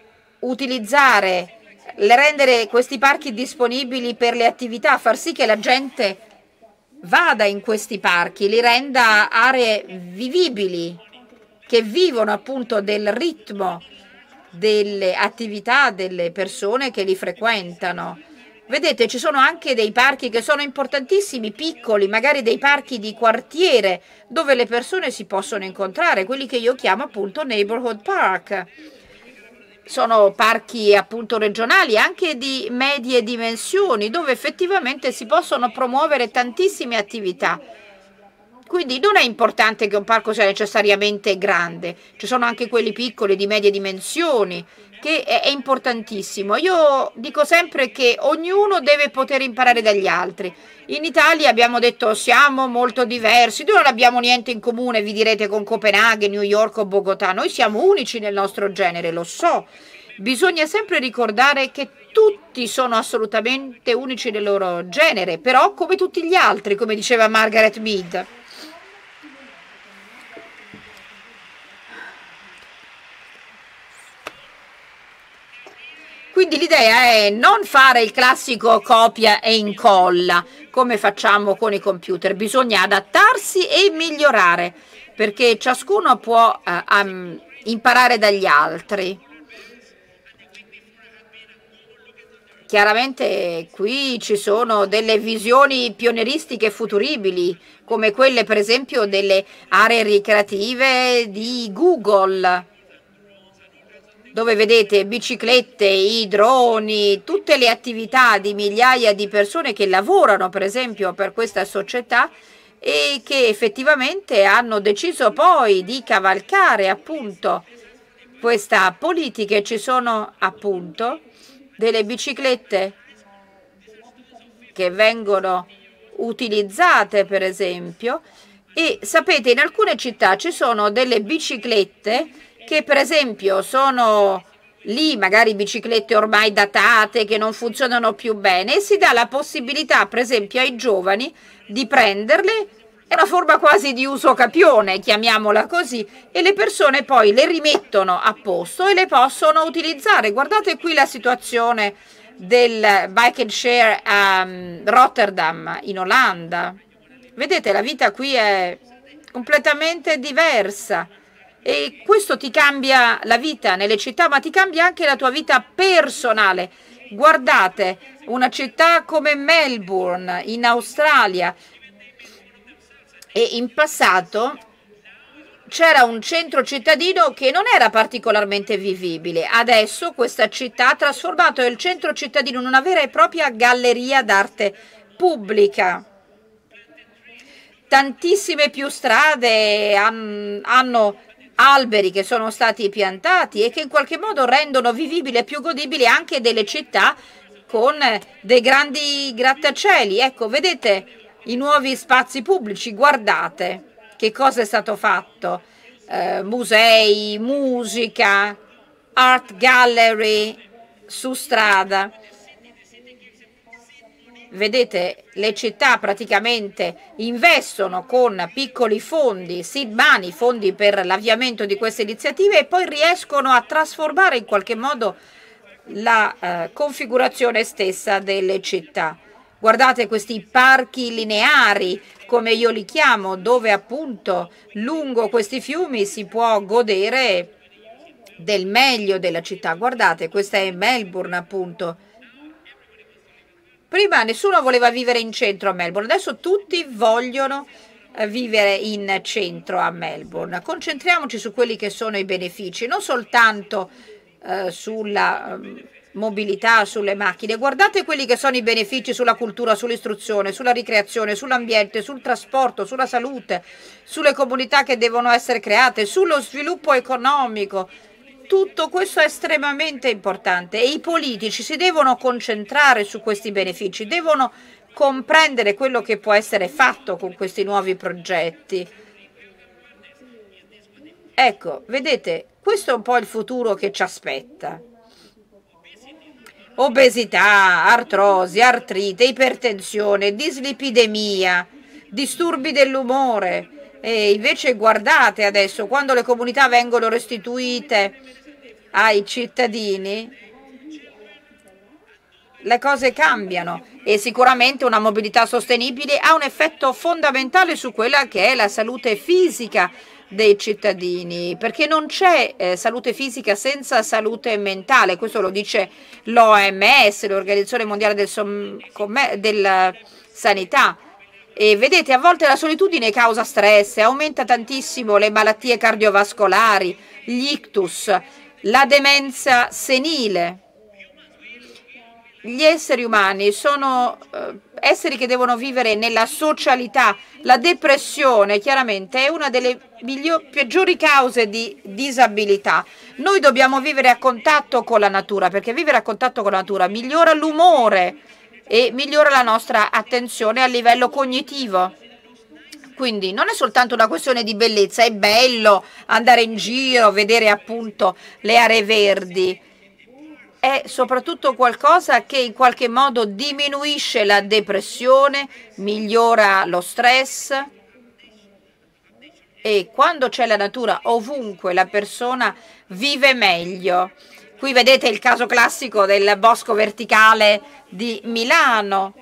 rendere questi parchi disponibili per le attività, far sì che la gente vada in questi parchi, li renda aree vivibili, che vivono appunto del ritmo delle attività delle persone che li frequentano. Vedete, ci sono anche dei parchi che sono importantissimi, piccoli, magari dei parchi di quartiere, dove le persone si possono incontrare, quelli che io chiamo appunto neighborhood park. Sono parchi appunto regionali, anche di medie dimensioni, dove effettivamente si possono promuovere tantissime attività. Quindi non è importante che un parco sia necessariamente grande, ci sono anche quelli piccoli di medie dimensioni, che è importantissimo. Io dico sempre che ognuno deve poter imparare dagli altri. In Italia abbiamo detto siamo molto diversi, noi non abbiamo niente in comune, vi direte, con Copenaghen, New York o Bogotà. Noi siamo unici nel nostro genere, lo so. Bisogna sempre ricordare che tutti sono assolutamente unici nel loro genere, però come tutti gli altri, come diceva Margaret Mead. Quindi l'idea è non fare il classico copia e incolla come facciamo con i computer, bisogna adattarsi e migliorare, perché ciascuno può imparare dagli altri. Chiaramente qui ci sono delle visioni pionieristiche futuribili, come quelle per esempio delle aree ricreative di Google, dove vedete biciclette, i droni, tutte le attività di migliaia di persone che lavorano per esempio per questa società e che effettivamente hanno deciso poi di cavalcare appunto questa politica. E ci sono appunto delle biciclette che vengono utilizzate per esempio, e sapete, in alcune città ci sono delle biciclette che per esempio sono lì, magari biciclette ormai datate che non funzionano più bene, e si dà la possibilità per esempio ai giovani di prenderle. È una forma quasi di uso capione, chiamiamola così, e le persone poi le rimettono a posto e le possono utilizzare. Guardate qui la situazione del bike and share a Rotterdam, in Olanda. Vedete, la vita qui è completamente diversa e questo ti cambia la vita nelle città, ma ti cambia anche la tua vita personale. Guardate, una città come Melbourne, in Australia, e in passato c'era un centro cittadino che non era particolarmente vivibile. Adesso questa città ha trasformato il centro cittadino in una vera e propria galleria d'arte pubblica. Tantissime più strade hanno alberi che sono stati piantati e che in qualche modo rendono vivibile e più godibile anche delle città con dei grandi grattacieli. Ecco, vedete i nuovi spazi pubblici, guardate che cosa è stato fatto, musei, musica, art gallery su strada. Vedete, le città praticamente investono con piccoli fondi, seed money, fondi per l'avviamento di queste iniziative, e poi riescono a trasformare in qualche modo la configurazione stessa delle città. Guardate questi parchi lineari, come io li chiamo, dove appunto lungo questi fiumi si può godere del meglio della città. Guardate, questa è Melbourne appunto. Prima nessuno voleva vivere in centro a Melbourne, adesso tutti vogliono vivere in centro a Melbourne. Concentriamoci su quelli che sono i benefici, non soltanto sulla mobilità, sulle macchine. Guardate quelli che sono i benefici sulla cultura, sull'istruzione, sulla ricreazione, sull'ambiente, sul trasporto, sulla salute, sulle comunità che devono essere create, sullo sviluppo economico. Tutto questo è estremamente importante e i politici si devono concentrare su questi benefici, devono comprendere quello che può essere fatto con questi nuovi progetti. Ecco, vedete, questo è un po' il futuro che ci aspetta. Obesità, artrosi, artrite, ipertensione, dislipidemia, disturbi dell'umore. E invece guardate adesso, quando le comunità vengono restituite ai cittadini, le cose cambiano e sicuramente una mobilità sostenibile ha un effetto fondamentale su quella che è la salute fisica dei cittadini, perché non c'è salute fisica senza salute mentale. Questo lo dice l'OMS, l'Organizzazione Mondiale della Sanità. E vedete, a volte la solitudine causa stress, aumenta tantissimo le malattie cardiovascolari, gli ictus, la demenza senile. Gli esseri umani sono esseri che devono vivere nella socialità. La depressione chiaramente è una delle peggiori cause di disabilità. Noi dobbiamo vivere a contatto con la natura, perché vivere a contatto con la natura migliora l'umore e migliora la nostra attenzione a livello cognitivo. Quindi non è soltanto una questione di bellezza, è bello andare in giro, vedere appunto le aree verdi. È soprattutto qualcosa che in qualche modo diminuisce la depressione, migliora lo stress, e quando c'è la natura ovunque la persona vive meglio. Qui vedete il caso classico del bosco verticale di Milano.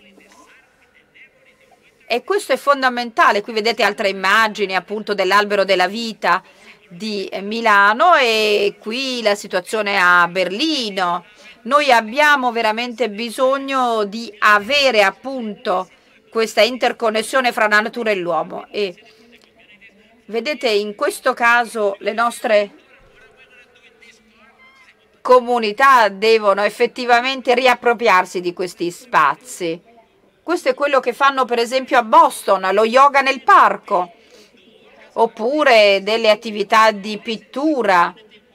E questo è fondamentale. Qui vedete altre immagini appunto dell'albero della vita di Milano e qui la situazione a Berlino. Noi abbiamo veramente bisogno di avere appunto questa interconnessione fra la natura e l'uomo. E vedete, in questo caso le nostre comunità devono effettivamente riappropriarsi di questi spazi. Questo è quello che fanno per esempio a Boston, lo yoga nel parco, oppure delle attività di pittura.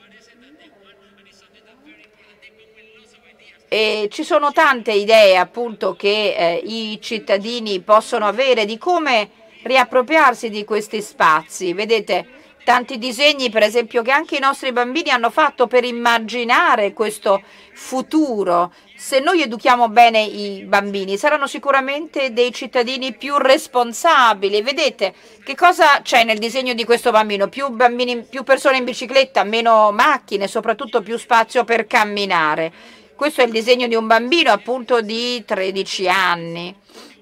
E ci sono tante idee appunto che i cittadini possono avere di come riappropriarsi di questi spazi. Vedete tanti disegni per esempio che anche i nostri bambini hanno fatto per immaginare questo futuro. Se noi educhiamo bene i bambini saranno sicuramente dei cittadini più responsabili. Vedete che cosa c'è nel disegno di questo bambino? Più bambini, più persone in bicicletta, meno macchine, soprattutto più spazio per camminare. Questo è il disegno di un bambino appunto di 13 anni.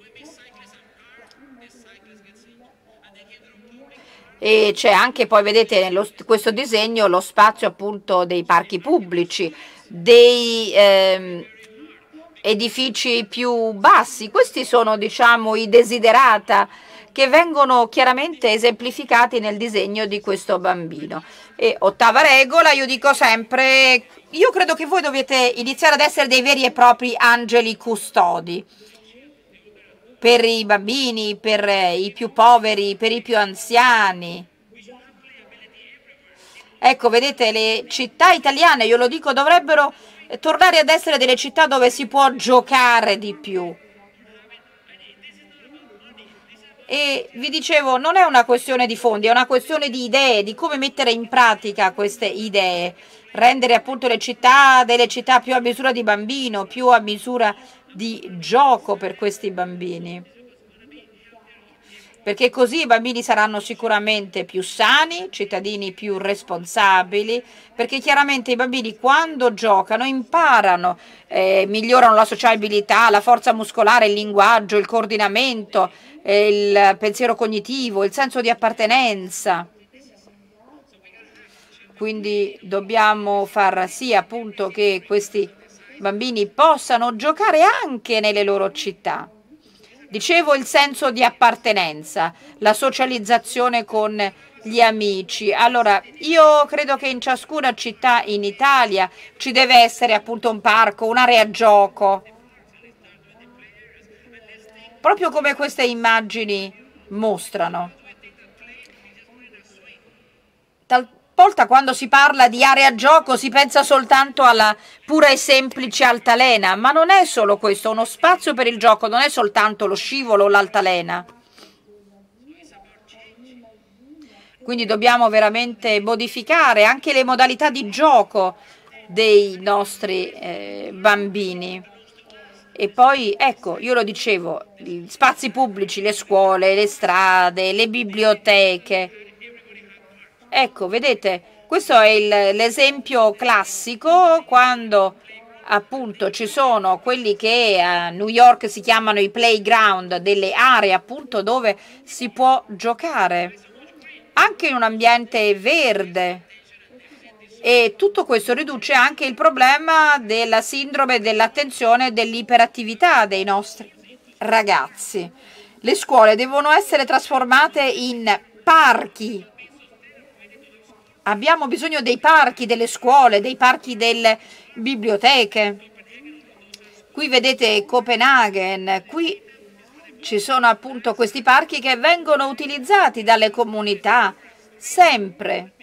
E c'è anche poi, vedete, nello questo disegno lo spazio appunto dei parchi pubblici, dei edifici più bassi. Questi sono, diciamo, i desiderata che vengono chiaramente esemplificati nel disegno di questo bambino. E ottava regola, io dico sempre, io credo che voi dovete iniziare ad essere dei veri e propri angeli custodi per i bambini, per i più poveri, per i più anziani. Ecco, vedete, le città italiane, io lo dico, dovrebbero tornare ad essere delle città dove si può giocare di più. E vi dicevo, non è una questione di fondi, è una questione di idee, di come mettere in pratica queste idee, rendere appunto le città delle città più a misura di bambino, più a misura di gioco per questi bambini. Perché così i bambini saranno sicuramente più sani, cittadini più responsabili, perché chiaramente i bambini quando giocano imparano, migliorano la sociabilità, la forza muscolare, il linguaggio, il coordinamento, il pensiero cognitivo, il senso di appartenenza. Quindi dobbiamo far sì appunto che questi bambini possano giocare anche nelle loro città. Dicevo il senso di appartenenza, la socializzazione con gli amici. Allora, io credo che in ciascuna città in Italia ci deve essere appunto un parco, un'area gioco, proprio come queste immagini mostrano. Talvolta quando si parla di area gioco si pensa soltanto alla pura e semplice altalena, ma non è solo questo, uno spazio per il gioco non è soltanto lo scivolo o l'altalena. Quindi dobbiamo veramente modificare anche le modalità di gioco dei nostri bambini. E poi, ecco, io lo dicevo, gli spazi pubblici, le scuole, le strade, le biblioteche. Ecco, vedete, questo è l'esempio classico quando appunto ci sono quelli che a New York si chiamano i playground, delle aree appunto dove si può giocare, anche in un ambiente verde. E tutto questo riduce anche il problema della sindrome dell'attenzione e dell'iperattività dei nostri ragazzi. Le scuole devono essere trasformate in parchi. Abbiamo bisogno dei parchi delle scuole, dei parchi delle biblioteche. Qui vedete Copenaghen, qui ci sono appunto questi parchi che vengono utilizzati dalle comunità sempre.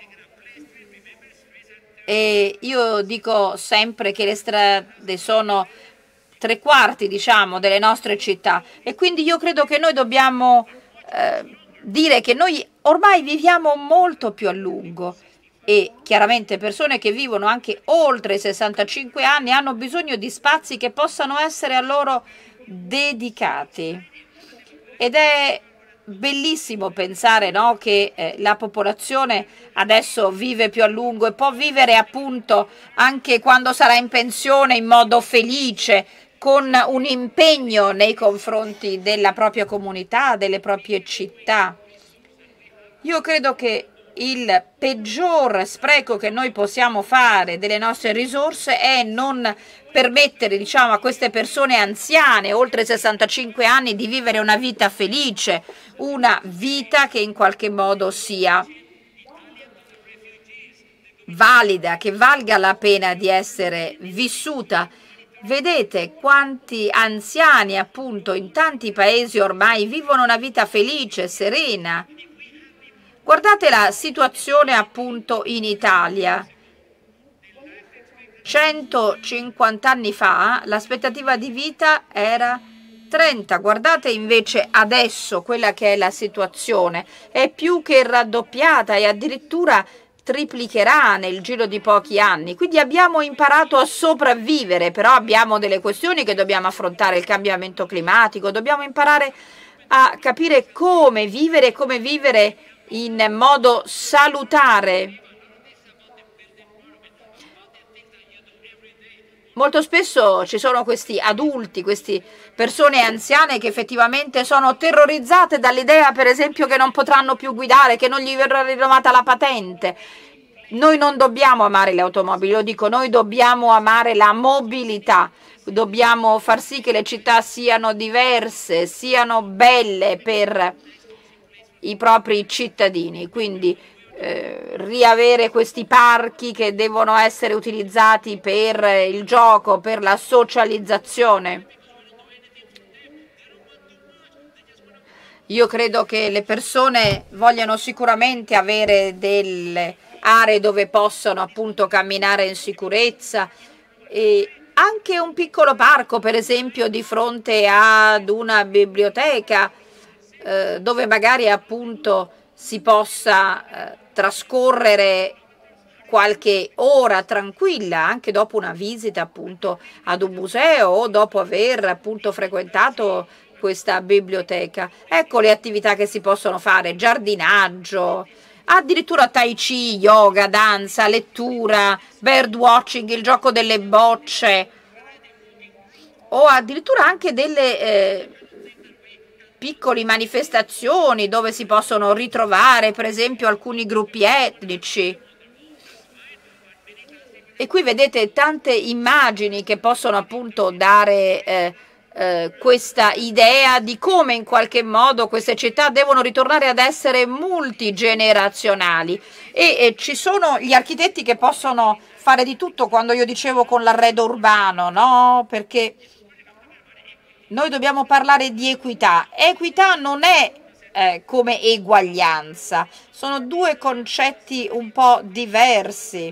E io dico sempre che le strade sono 3/4, diciamo, delle nostre città. E quindi io credo che noi dobbiamo dire che noi ormai viviamo molto più a lungo. E chiaramente persone che vivono anche oltre i 65 anni hanno bisogno di spazi che possano essere a loro dedicati. Ed è bellissimo pensare, no, che la popolazione adesso vive più a lungo e può vivere appunto anche quando sarà in pensione in modo felice, con un impegno nei confronti della propria comunità, delle proprie città. Io credo che il peggior spreco che noi possiamo fare delle nostre risorse è non permettere, diciamo, a queste persone anziane, oltre 65 anni, di vivere una vita felice, una vita che in qualche modo sia valida, che valga la pena di essere vissuta. Vedete quanti anziani appunto in tanti paesi ormai vivono una vita felice, serena. Guardate la situazione appunto in Italia. 150 anni fa l'aspettativa di vita era 30. Guardate invece adesso quella che è la situazione. È più che raddoppiata e addirittura triplicherà nel giro di pochi anni. Quindi abbiamo imparato a sopravvivere, però abbiamo delle questioni che dobbiamo affrontare, il cambiamento climatico, dobbiamo imparare a capire come vivere in modo salutare. Molto spesso ci sono questi adulti, queste persone anziane che effettivamente sono terrorizzate dall'idea, per esempio, che non potranno più guidare, che non gli verrà rinnovata la patente. Noi non dobbiamo amare le automobili, lo dico, noi dobbiamo amare la mobilità. Dobbiamo far sì che le città siano diverse, siano belle per i propri cittadini, quindi riavere questi parchi che devono essere utilizzati per il gioco, per la socializzazione. Io credo che le persone vogliano sicuramente avere delle aree dove possono appunto camminare in sicurezza e anche un piccolo parco, per esempio, di fronte ad una biblioteca, dove magari appunto si possa trascorrere qualche ora tranquilla anche dopo una visita appunto ad un museo o dopo aver appunto frequentato questa biblioteca. Ecco le attività che si possono fare: giardinaggio, addirittura tai chi, yoga, danza, lettura, bird watching, il gioco delle bocce, o addirittura anche delle piccole manifestazioni dove si possono ritrovare per esempio alcuni gruppi etnici. E qui vedete tante immagini che possono appunto dare questa idea di come in qualche modo queste città devono ritornare ad essere multigenerazionali e ci sono gli architetti che possono fare di tutto, quando io dicevo con l'arredo urbano, no? Perché noi dobbiamo parlare di equità. Equità non è come eguaglianza, sono due concetti un po' diversi.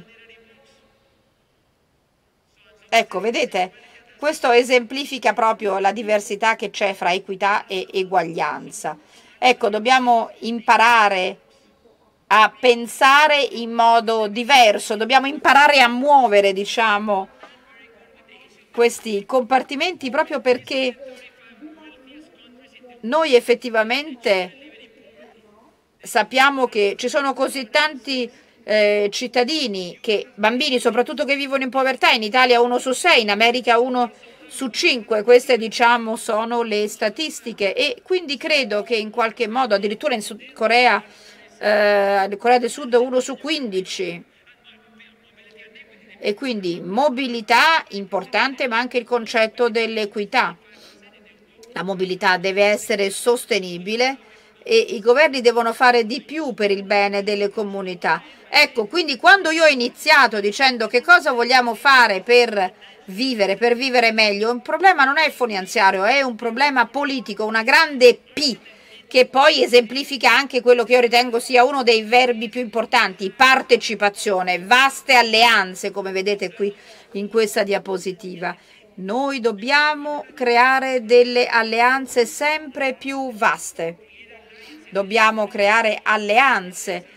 Ecco, vedete, questo esemplifica proprio la diversità che c'è fra equità e eguaglianza. Ecco, dobbiamo imparare a pensare in modo diverso, dobbiamo imparare a muovere, diciamo, questi compartimenti, proprio perché noi effettivamente sappiamo che ci sono così tanti cittadini, bambini soprattutto, che vivono in povertà. In Italia 1 su 6, in America 1 su 5, queste diciamo sono le statistiche, e quindi credo che in qualche modo addirittura in Sud Corea, Corea del Sud 1 su 15. E quindi mobilità importante, ma anche il concetto dell'equità. La mobilità deve essere sostenibile e i governi devono fare di più per il bene delle comunità. Ecco, quindi quando io ho iniziato dicendo che cosa vogliamo fare per vivere meglio, il problema non è finanziario, è un problema politico, una grande P, che poi esemplifica anche quello che io ritengo sia uno dei verbi più importanti: partecipazione, vaste alleanze, come vedete qui in questa diapositiva. Noi dobbiamo creare delle alleanze sempre più vaste, dobbiamo creare alleanze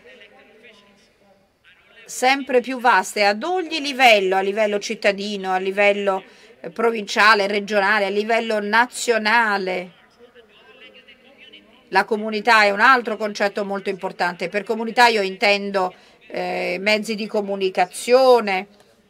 sempre più vaste ad ogni livello, a livello cittadino, a livello provinciale, regionale, a livello nazionale. La comunità è un altro concetto molto importante. Per comunità io intendo mezzi di comunicazione,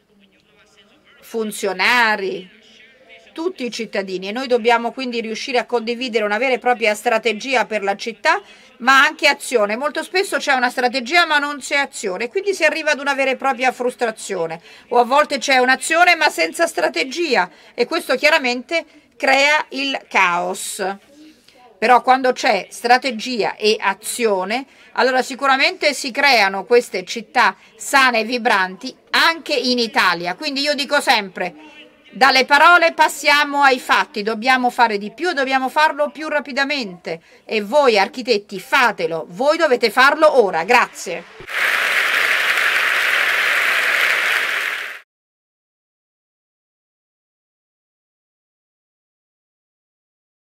funzionari, tutti i cittadini, e noi dobbiamo quindi riuscire a condividere una vera e propria strategia per la città, ma anche azione. Molto spesso c'è una strategia ma non c'è azione, quindi si arriva ad una vera e propria frustrazione, o a volte c'è un'azione ma senza strategia, e questo chiaramente crea il caos. Però quando c'è strategia e azione, allora sicuramente si creano queste città sane e vibranti anche in Italia. Quindi io dico sempre, dalle parole passiamo ai fatti, dobbiamo fare di più e dobbiamo farlo più rapidamente. E voi architetti fatelo, voi dovete farlo ora. Grazie.